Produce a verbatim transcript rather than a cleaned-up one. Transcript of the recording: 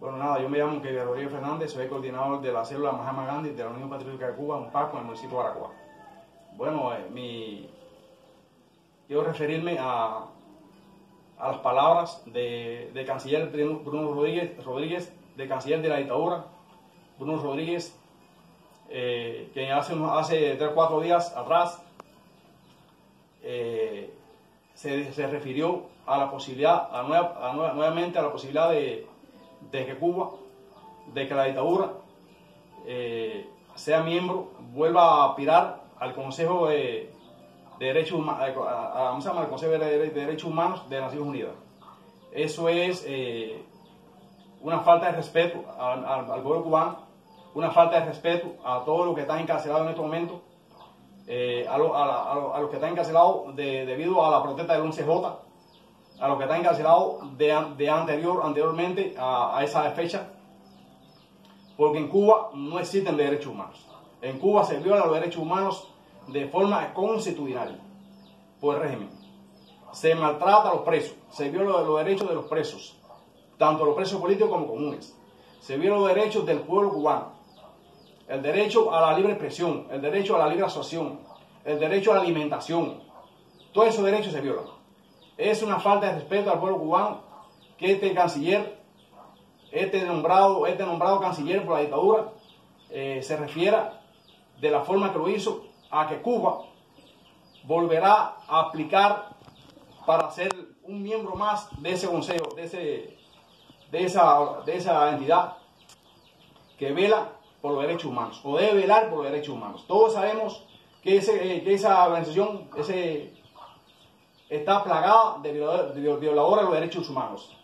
Bueno, nada, yo me llamo Kevin Rodríguez Fernández, soy coordinador de la célula Mahatma Gandhi de la Unión Patriótica de Cuba, un PACO, en el municipio de Aragua. Bueno, eh, mi... quiero referirme a, a las palabras de, de canciller Bruno Rodríguez, Rodríguez, de canciller de la dictadura, Bruno Rodríguez, eh, que hace, hace tres o cuatro días atrás eh, se, se refirió a la posibilidad, a nueva, a nueva, nuevamente a la posibilidad de, de que Cuba, de que la dictadura eh, sea miembro, vuelva a aspirar al Consejo de, de Derechos Humanos, a, a, a, al Consejo de, de Derechos Humanos de Naciones Unidas. Eso es eh, una falta de respeto al, al, al pueblo cubano, una falta de respeto a todos los que están encarcelados en estos momentos, eh, a, lo, a, la, a, lo, a los que están encarcelados de, debido a la protesta del once jota, a los que están encarcelados de, de anterior, anteriormente a, a esa fecha, porque en Cuba no existen derechos humanos. En Cuba se violan los derechos humanos de forma constitucional por el régimen. Se maltrata a los presos, se violan los derechos de los presos, tanto los presos políticos como comunes. Se violan los derechos del pueblo cubano, el derecho a la libre expresión, el derecho a la libre asociación, el derecho a la alimentación. Todos esos derechos se violan. Es una falta de respeto al pueblo cubano que este canciller, este nombrado, este nombrado canciller por la dictadura, eh, se refiera de la forma que lo hizo a que Cuba volverá a aplicar para ser un miembro más de ese consejo, de, ese, de, esa, de esa entidad que vela por los derechos humanos, o debe velar por los derechos humanos. Todos sabemos que, ese, que esa organización ese, está plagada de violadores de los derechos humanos.